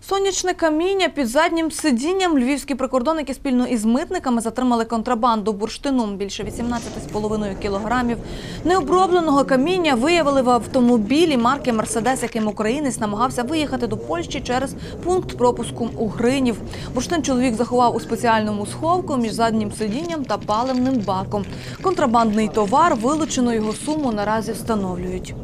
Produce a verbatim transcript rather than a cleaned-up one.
Сонячне каміння під заднім сидінням. Львівські прикордонники спільно із митниками затримали контрабанду бурштину. Більше вісімнадцяти з половиною кілограмів необробленого каміння виявили в автомобілі марки «Мерседес», яким українець намагався виїхати до Польщі через пункт пропуску у Гринів. Бурштин чоловік заховав у спеціальному сховку між заднім сидінням та паливним баком. Контрабандний товар, вилучену його суму наразі встановлюють.